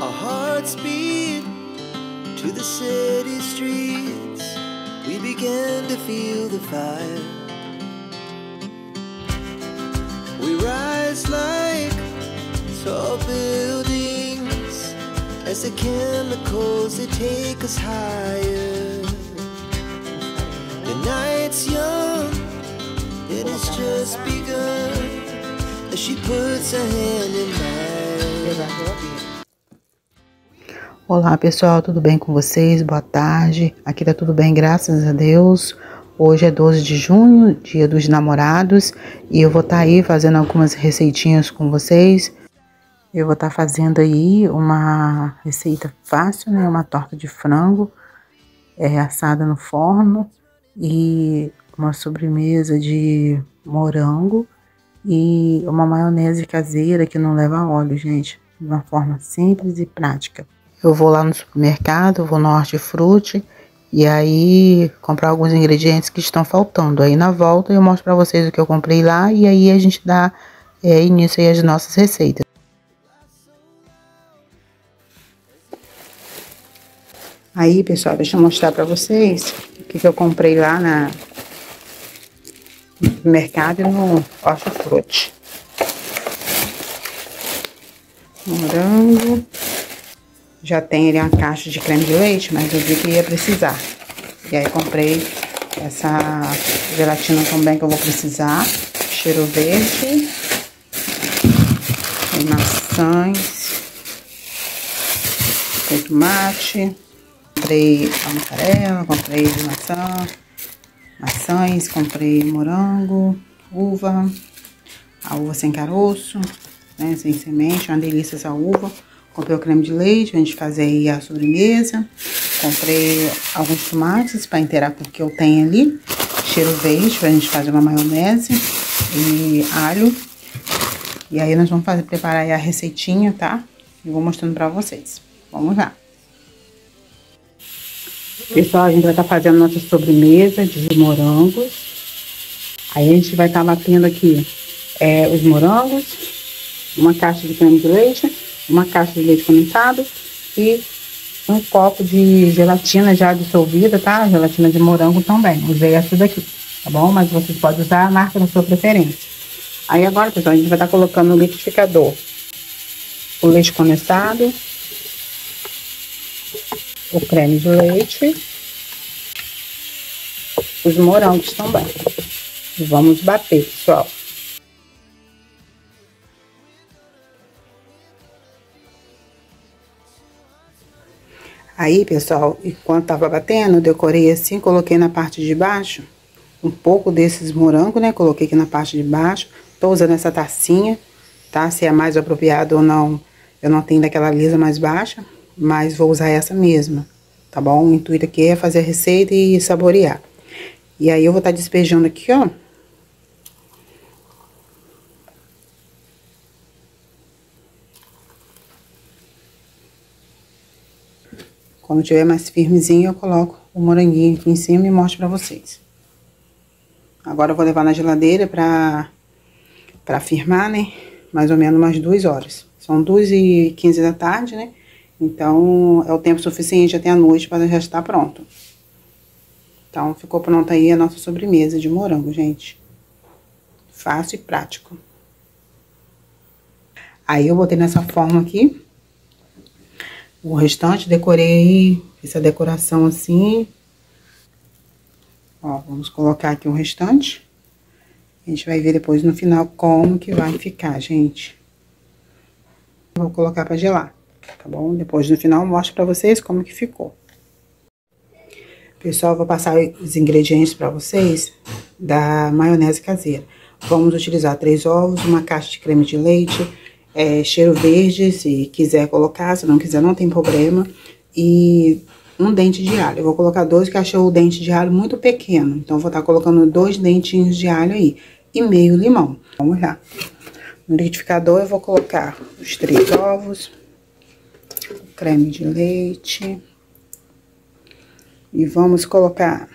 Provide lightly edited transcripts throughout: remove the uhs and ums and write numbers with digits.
Our hearts beat to the city streets. We began to feel the fire. We rise like tall buildings as the chemicals, they take us higher. The night's young, it has just begun as she puts her hand in mine. Olá pessoal, tudo bem com vocês? Boa tarde, aqui tá tudo bem, graças a Deus. Hoje é 12 de junho, dia dos namorados, e eu vou estar aí fazendo algumas receitinhas com vocês. Eu vou estar fazendo aí uma receita fácil, né? Uma torta de frango assada no forno e uma sobremesa de morango e uma maionese caseira que não leva óleo, gente, de uma forma simples e prática. Eu vou lá no supermercado, vou no Hortifruti e aí comprar alguns ingredientes que estão faltando. Aí na volta eu mostro pra vocês o que eu comprei lá e aí a gente dá início aí às nossas receitas. Aí, pessoal, deixa eu mostrar pra vocês o que eu comprei lá no mercado e no Hortifruti. Morango. Já tem ali uma caixa de creme de leite, mas eu vi que ia precisar. E aí comprei essa gelatina também que eu vou precisar. Cheiro verde. Tem maçãs. Tem tomate. Comprei a mussarela, comprei maçãs, comprei morango, uva. A uva sem caroço, né, sem semente, uma delícia essa uva. Comprei o creme de leite pra gente fazer aí a sobremesa. Comprei alguns tomates para inteirar com o que eu tenho ali. Cheiro verde pra gente fazer uma maionese e alho. E aí nós vamos preparar aí a receitinha, tá? Eu vou mostrando pra vocês. Vamos lá. Pessoal, a gente vai estar fazendo nossa sobremesa de morangos. Aí a gente vai estar batendo aqui os morangos, uma caixa de creme de leite, uma caixa de leite condensado e um copo de gelatina já dissolvida, tá? Gelatina de morango também. Usei essa daqui, tá bom? Mas você pode usar a marca da sua preferência. Aí agora, pessoal, a gente vai estar colocando no liquidificador o leite condensado, o creme de leite, os morangos também. E vamos bater, pessoal. Aí, pessoal, enquanto tava batendo, eu decorei assim, coloquei na parte de baixo um pouco desses morangos, né? Coloquei aqui na parte de baixo. Tô usando essa tacinha, tá? Se é mais apropriado ou não, eu não tenho daquela lisa mais baixa, mas vou usar essa mesma, tá bom? O intuito aqui é fazer a receita e saborear. E aí eu vou estar despejando aqui, ó. Quando tiver mais firmezinho, eu coloco o moranguinho aqui em cima e mostro pra vocês. Agora eu vou levar na geladeira pra firmar, né? Mais ou menos umas 2 horas. São 2h15 da tarde, né? Então, é o tempo suficiente até a noite para já estar pronto. Então, ficou pronta aí a nossa sobremesa de morango, gente. Fácil e prático. Aí, eu botei nessa forma aqui. O restante, decorei essa decoração assim. Ó, vamos colocar aqui o restante. A gente vai ver depois no final como que vai ficar, gente. Vou colocar pra gelar, tá bom? Depois no final eu mostro pra vocês como que ficou. Pessoal, eu vou passar os ingredientes pra vocês da maionese caseira. Vamos utilizar 3 ovos, uma caixa de creme de leite, cheiro verde, se quiser colocar, se não quiser não tem problema, e um dente de alho. Eu vou colocar 2, que achei o dente de alho muito pequeno, então vou estar colocando 2 dentinhos de alho aí, e meio limão. Vamos lá. No liquidificador eu vou colocar os 3 ovos, o creme de leite, e vamos colocar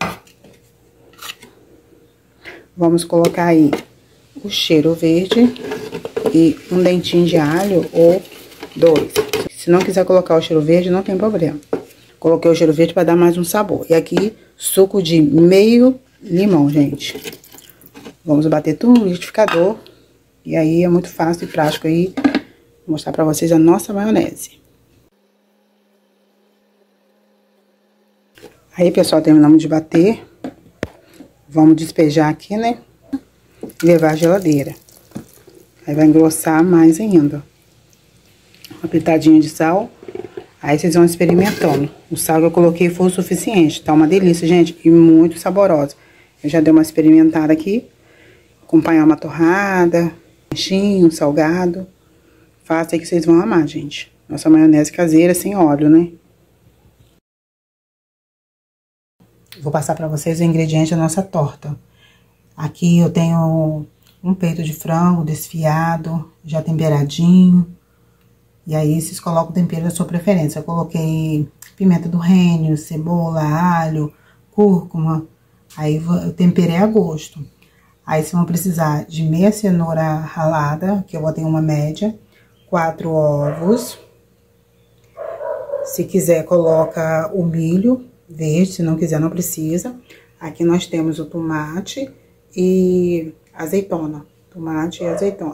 aí o cheiro verde e um dentinho de alho ou 2. Se não quiser colocar o cheiro verde, não tem problema. Coloquei o cheiro verde para dar mais um sabor. E aqui, suco de meio limão, gente. Vamos bater tudo no liquidificador. E aí, é muito fácil e prático aí. Vou mostrar para vocês a nossa maionese. Aí, pessoal, terminamos de bater. Vamos despejar aqui, né? E levar à geladeira. Aí vai engrossar mais ainda. Uma pitadinha de sal. Aí vocês vão experimentando. O sal que eu coloquei foi o suficiente. Tá uma delícia, gente. E muito saborosa. Eu já dei uma experimentada aqui. Acompanhar uma torrada, um salgado. Faça aí que vocês vão amar, gente. Nossa maionese caseira sem óleo, né? Vou passar pra vocês o ingrediente da nossa torta. Aqui eu tenho um peito de frango desfiado, já temperadinho. E aí, vocês colocam o tempero da sua preferência. Eu coloquei pimenta do reino, cebola, alho, cúrcuma. Aí, eu temperei a gosto. Aí, vocês vão precisar de meia cenoura ralada, que eu botei uma média. 4 ovos. Se quiser, coloca o milho verde. Se não quiser, não precisa. Aqui nós temos o tomate e azeitona. Tomate e azeitona.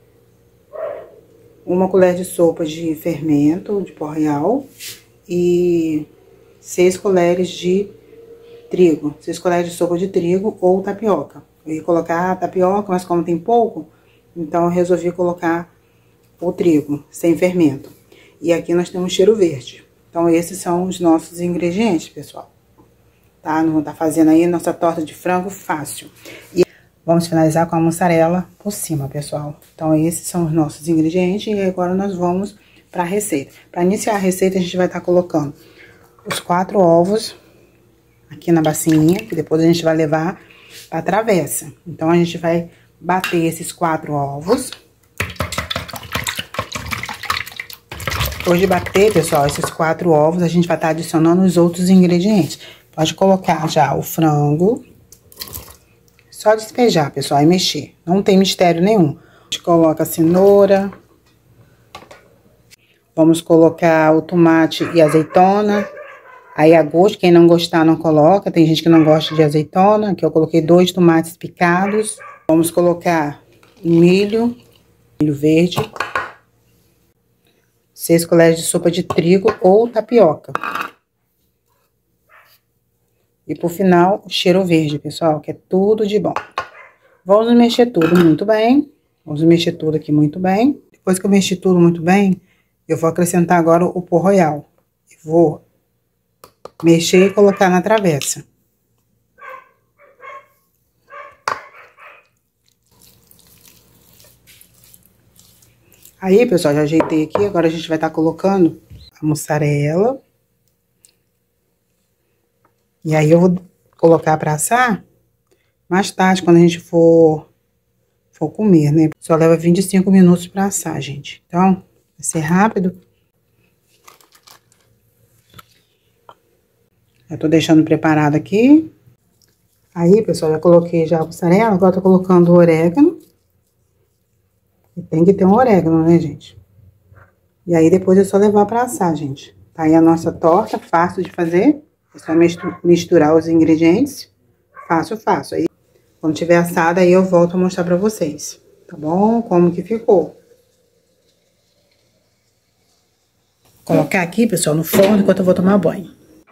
1 colher de sopa de fermento de pó real e 6 colheres de trigo. 6 colheres de sopa de trigo ou tapioca. Eu ia colocar tapioca, mas como tem pouco, então eu resolvi colocar o trigo sem fermento. E aqui nós temos cheiro verde. Então esses são os nossos ingredientes, pessoal. Tá? Não tá fazendo aí nossa torta de frango fácil. E vamos finalizar com a mussarela por cima, pessoal. Então, esses são os nossos ingredientes e agora nós vamos para a receita. Para iniciar a receita, a gente vai estar colocando os 4 ovos aqui na bacinha, que depois a gente vai levar para a travessa. Então, a gente vai bater esses 4 ovos. Depois de bater, pessoal, esses 4 ovos, a gente vai estar adicionando os outros ingredientes. Pode colocar já o frango. Só despejar, pessoal, e mexer. Não tem mistério nenhum. A gente coloca a cenoura. Vamos colocar o tomate e a azeitona. Aí a gosto, quem não gostar não coloca. Tem gente que não gosta de azeitona. Aqui eu coloquei 2 tomates picados. Vamos colocar milho verde. 6 colheres de sopa de trigo ou tapioca. E por final, o cheiro verde, pessoal, que é tudo de bom. Vamos mexer tudo muito bem. Vamos mexer tudo aqui muito bem. Depois que eu mexi tudo muito bem, eu vou acrescentar agora o pó royal. Vou mexer e colocar na travessa. Aí, pessoal, já ajeitei aqui. Agora a gente vai estar colocando a mussarela. E aí, eu vou colocar para assar mais tarde, quando a gente for comer, né? Só leva 25 minutos para assar, gente. Então, vai ser rápido. Já tô deixando preparado aqui. Aí, pessoal, já coloquei já a mussarela. Agora tô colocando o orégano. E tem que ter um orégano, né, gente? E aí, depois é só levar para assar, gente. Tá aí a nossa torta, fácil de fazer. É só misturar os ingredientes. Fácil, fácil. Aí, quando tiver assada, aí eu volto a mostrar pra vocês. Tá bom? Como que ficou. Vou colocar aqui, pessoal, no forno enquanto eu vou tomar banho.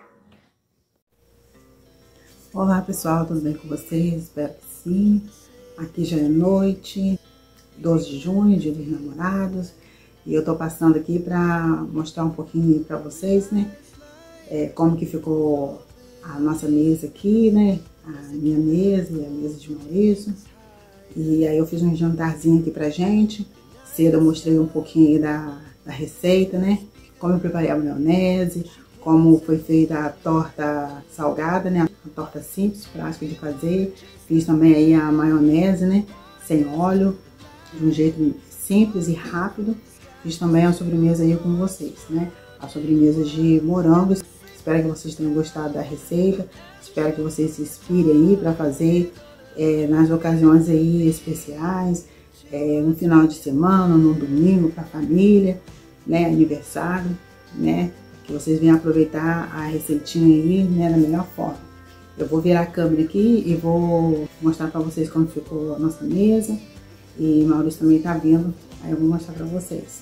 Olá, pessoal. Tudo bem com vocês? Espero que sim. Aqui já é noite. 12 de junho, dia dos namorados. E eu tô passando aqui pra mostrar um pouquinho pra vocês, né? Como que ficou a nossa mesa aqui, né? A minha mesa e a mesa de Maurício. E aí eu fiz um jantarzinho aqui pra gente. Cedo eu mostrei um pouquinho aí da receita, né? Como eu preparei a maionese, como foi feita a torta salgada, né? A torta simples, prática de fazer. Fiz também aí a maionese, né? Sem óleo, de um jeito simples e rápido. Fiz também a sobremesa aí com vocês, né? A sobremesa de morangos. Espero que vocês tenham gostado da receita. Espero que vocês se inspirem aí para fazer nas ocasiões aí especiais, no final de semana, no domingo, para a família. né, aniversário, né, que vocês venham aproveitar a receitinha aí, né, da melhor forma. Eu vou virar a câmera aqui e vou mostrar pra vocês como ficou a nossa mesa. E Maurício também tá vindo, aí eu vou mostrar pra vocês.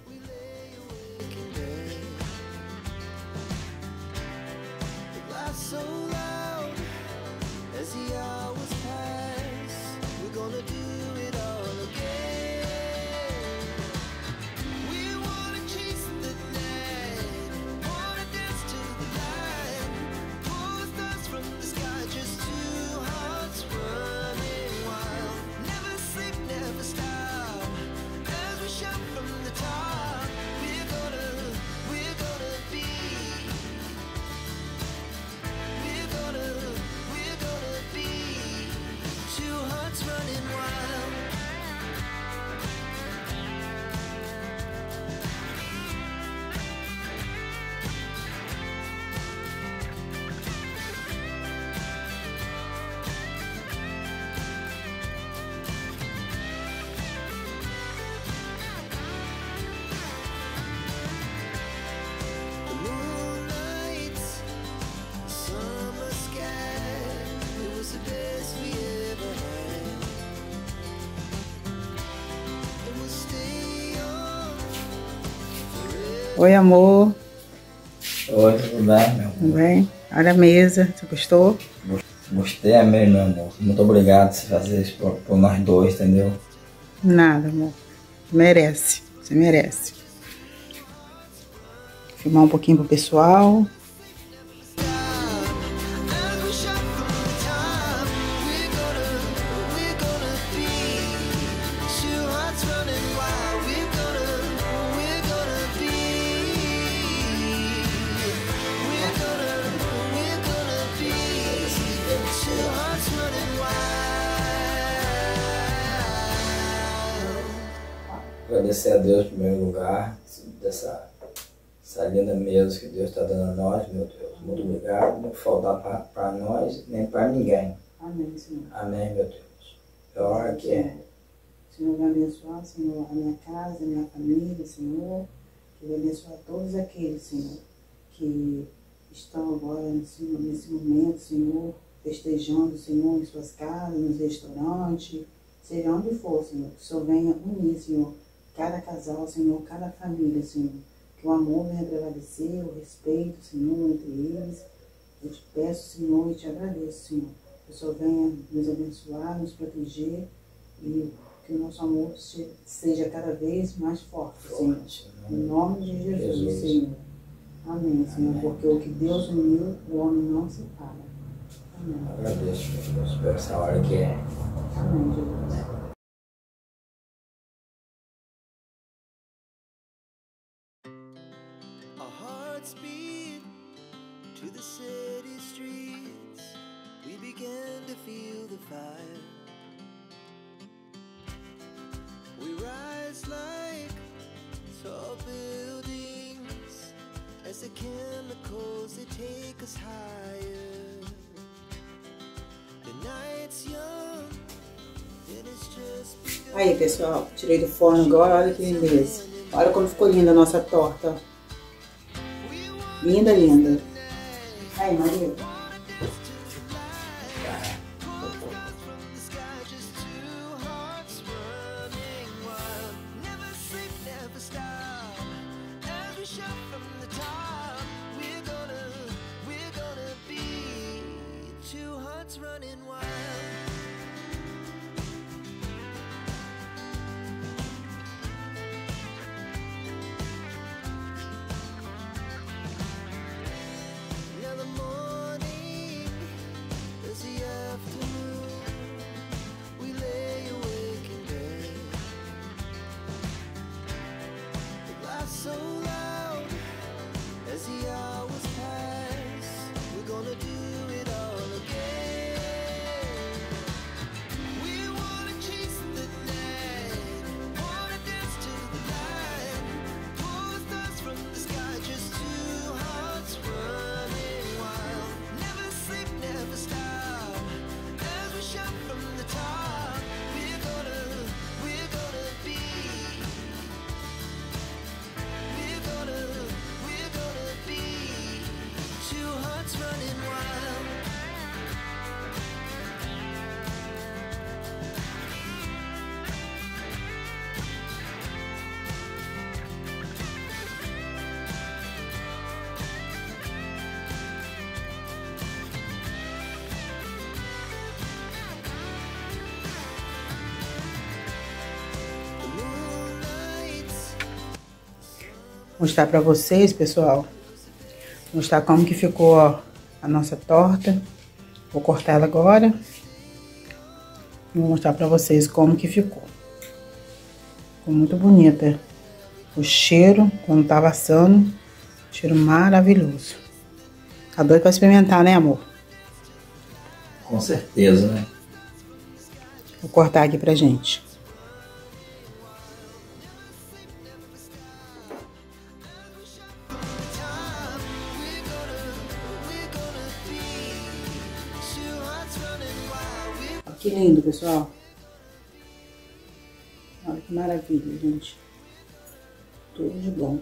Oi, amor. Oi, tudo bem, meu amor? Tudo bem? Olha a mesa, você gostou? Gostei, amei, meu amor. Muito obrigado por você fazer isso por nós dois, entendeu? Nada, amor. Merece, você merece. Filmar um pouquinho pro pessoal. Agradecer a Deus em primeiro lugar, dessa linda mesa que Deus está dando a nós, meu Deus. Muito obrigado, não faltar para nós, nem para ninguém. Amém, Senhor. Amém, meu Deus. É hora que é. Senhor, vai abençoar, Senhor, a minha casa, a minha família, Senhor. Que vai abençoar todos aqueles, Senhor, que estão agora, Senhor, nesse momento, Senhor, festejando, Senhor, em suas casas, nos restaurantes, seja onde for, Senhor. Que o Senhor venha unir, Senhor, cada casal, Senhor, cada família, Senhor. Que o amor venha prevalecer, o respeito, Senhor, entre eles. Eu te peço, Senhor, e te agradeço, Senhor. Que o Senhor venha nos abençoar, nos proteger e que o nosso amor seja cada vez mais forte, Senhor. Em nome de Jesus, Senhor. Amém, Senhor. Amém. Porque o que Deus uniu, o homem não separa. Amém. Agradeço, meu Deus, por essa hora que é. Amém, Jesus. To the city streets, we began to feel the fire. We rise like tall buildings as the chemicals they take us higher. The night's young, and it's just begun. Aí, pessoal, tirei do forno agora, olha que lindeza. Olha como ficou linda a nossa torta. Linda, linda. Aí, Maria. Now the morning mostrar pra vocês, pessoal. Mostrar como que ficou, ó, a nossa torta. Vou cortar ela agora. Vou mostrar pra vocês como que ficou. Ficou muito bonita. O cheiro, quando tava assando, cheiro maravilhoso. Tá doido pra experimentar, né, amor? Com certeza, né? Vou cortar aqui pra gente. Que lindo, pessoal. Olha que maravilha, gente. Tudo de bom.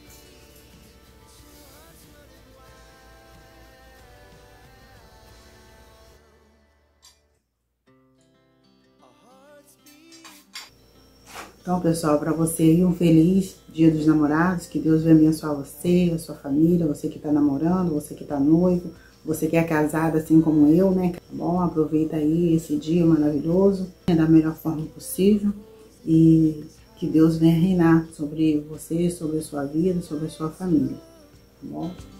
Então, pessoal, para você aí um feliz Dia dos Namorados, que Deus venha abençoar você, a sua família, você que tá namorando, você que tá noivo, você que é casada assim como eu, né? Tá bom? Aproveita aí esse dia maravilhoso, da melhor forma possível e que Deus venha reinar sobre você, sobre a sua vida, sobre a sua família, tá bom?